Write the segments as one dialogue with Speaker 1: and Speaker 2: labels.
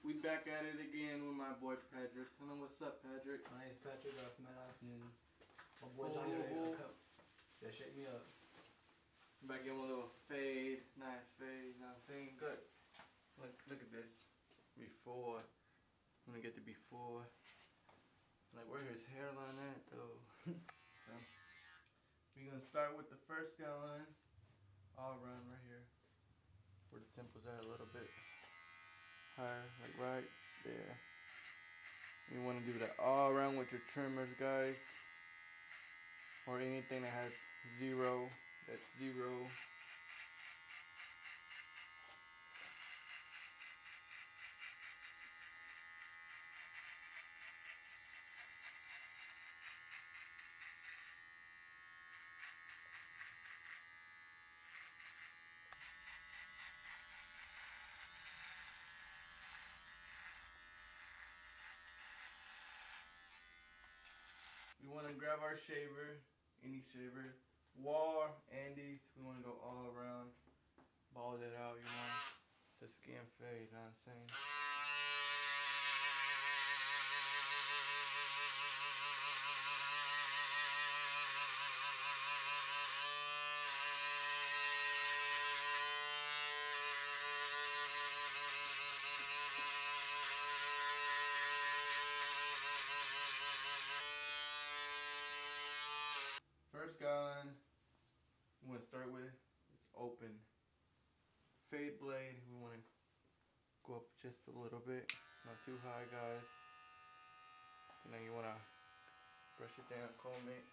Speaker 1: we back at it again with my boy Patrick. Tell him what's up, Patrick.
Speaker 2: My name's Patrick. I'm from Maddox, and my boy Johnny ready to come. Yeah, shake me up.
Speaker 1: Back in with a little fade, nice fade. You know what I'm saying? Good. Look at this. Before. I'm gonna get to before. Like where his hairline at though. So we're gonna start with the first gun. All around right here. Where the temples are a little bit higher, like right there. You want to do that all around with your trimmers, guys, or anything that has zero. That's zero. We want to grab our shaver, any shaver, War, Andes. We want to go all around, ball it out. You want to skin fade. You know what I'm saying? First gun we want to start with is open. Fade blade, we want to go up just a little bit, not too high, guys. And then you want to brush it down, comb it.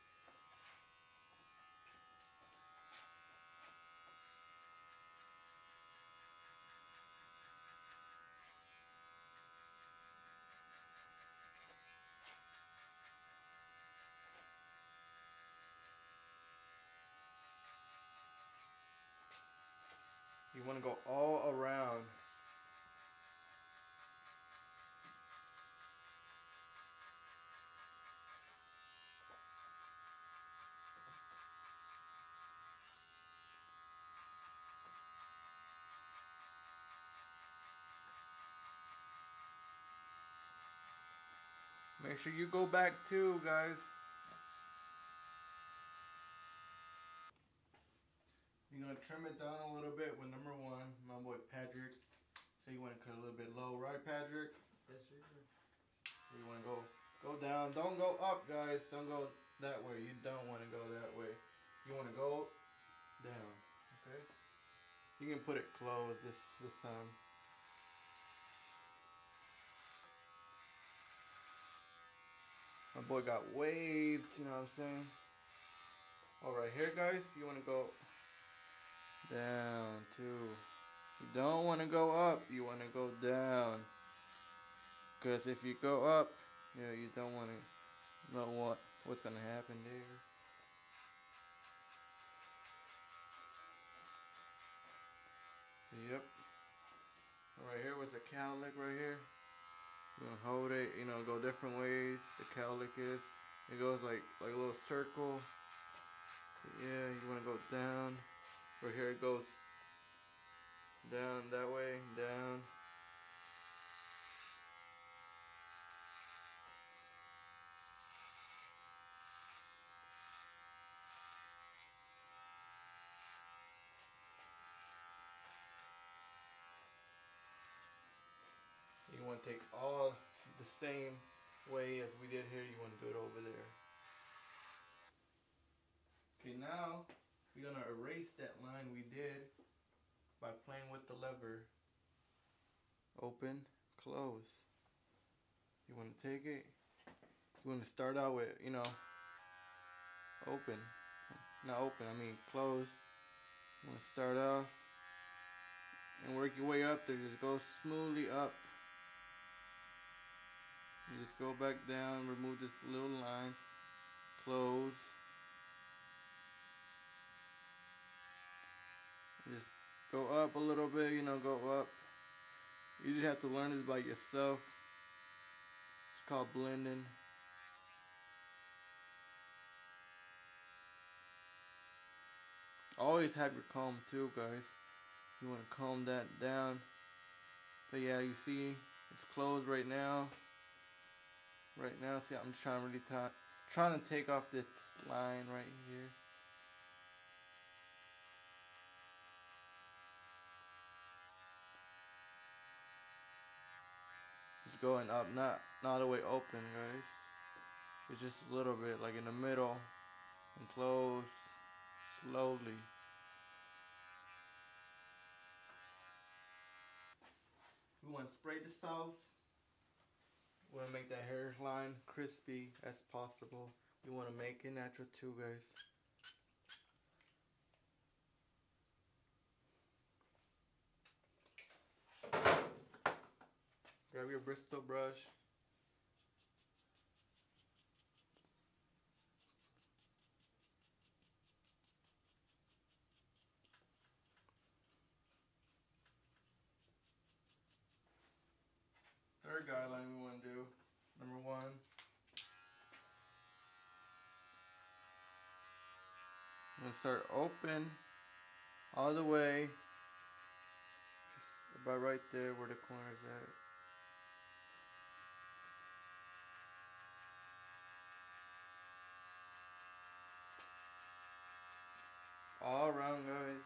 Speaker 1: You want to go all around. Make sure you go back too, guys. You're gonna trim it down a little bit with number one, my boy Patrick. So you want to cut a little bit low, right, Patrick?
Speaker 2: Yes, sir.
Speaker 1: You want to go down. Don't go up, guys. Don't go that way. You don't want to go that way. You want to go down. Okay. You can put it close this time. My boy got waves. You know what I'm saying? All right, here, guys. You want to go down too. You don't want to go up. You want to go down. Because if you go up, yeah, you don't want to know what's gonna happen there. Yep. Right here was a cowlick right here. You're gonna hold it, you know, go different ways. The cowlick is. It goes like a little circle. Yeah, you wanna go down. Right here it goes down that way, down. You want to take all the same way as we did here. You want to do it over there. Okay, now we're going to erase that line we did by playing with the lever. Open, close. You want to take it. You want to start out with, you know, open. Not open, I mean close. You want to start off and work your way up there. Just go smoothly up. You just go back down, remove this little line, close. Just go up a little bit, you know, go up. You just have to learn this by yourself. It's called blending. Always have your comb too, guys. You want to comb that down. But yeah, you see, it It's closed right now. Right now, see, I'm trying really trying to take off this line right here. It's going up, not all the way open, guys. It's just a little bit, like in the middle, and close slowly. We want to spray the sauce. We want to make that hairline crispy as possible. We want to make it natural too, guys. Grab your Bristol brush. Third guideline we want to do, number 1. I'm going to start open all the way, just about right there where the corner is at. All around, guys.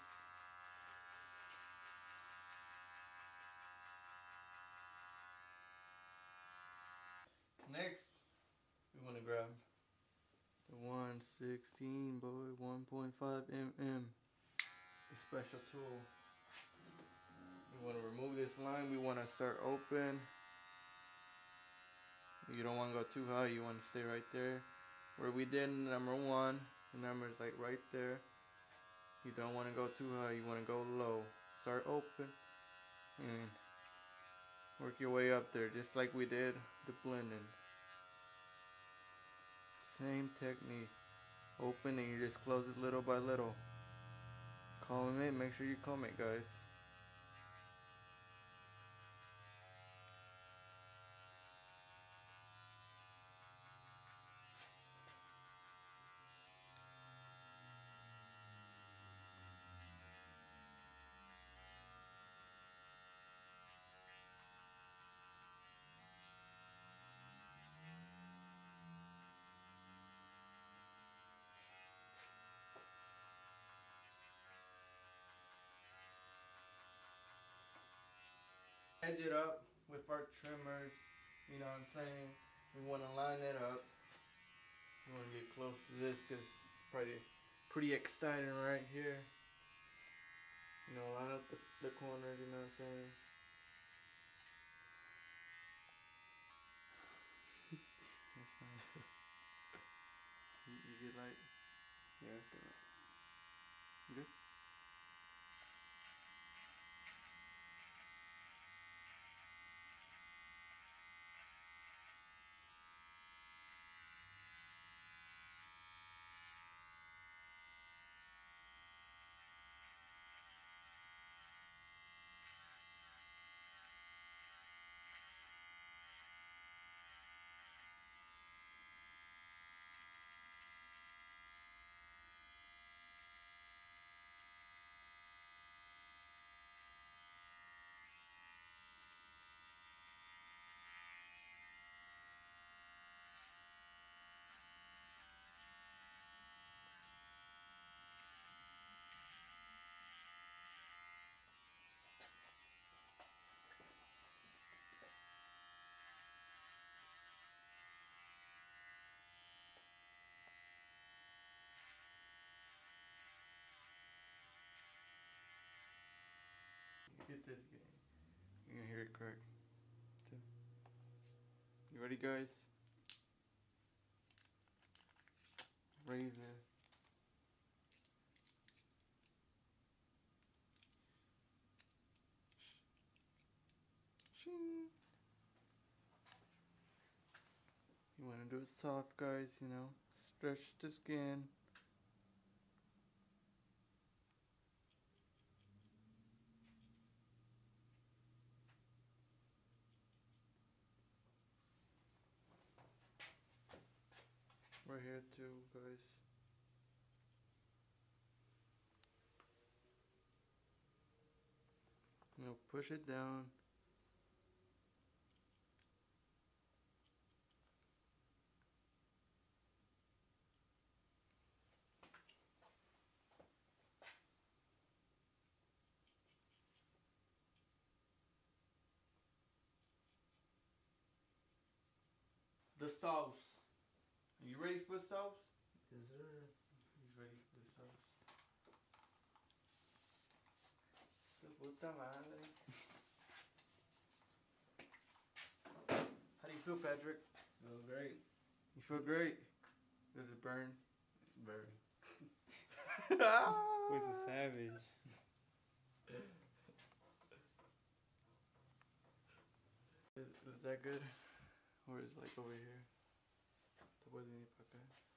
Speaker 1: Next, we want to grab the 1/16, boy, 1.5 mm. The special tool. We want to remove this line. We want to start open. You don't want to go too high. You want to stay right there. Where we did number 1, the number is like right there. You don't want to go too high. You want to go low. Start open and work your way up there, just like we did the blending. Same technique. Open and you just close it little by little. Comb it. Make sure you comb it, guys. Edge it up with our trimmers, you know what I'm saying? We want to line it up. We want to get close to this because it's pretty exciting right here. You know, line up the corners, you know what I'm saying? you get light?
Speaker 2: Yeah, that's good.
Speaker 1: You good? Get this game. You're gonna hear it crack. You ready, guys? Razor. Shing. You want to do it soft, guys, you know. Stretch the skin. Right here too, guys. You know, push it down. sauce. Are you ready for the sauce?
Speaker 2: Yes, sir.
Speaker 1: He's ready for the sauce. Su puta madre. How do you feel, Patrick?
Speaker 2: Oh, great.
Speaker 1: You feel great? Does it burn?
Speaker 2: Very.
Speaker 3: Who's a savage?
Speaker 1: Is that good? Or is it like over here? Te puedes venir para acá.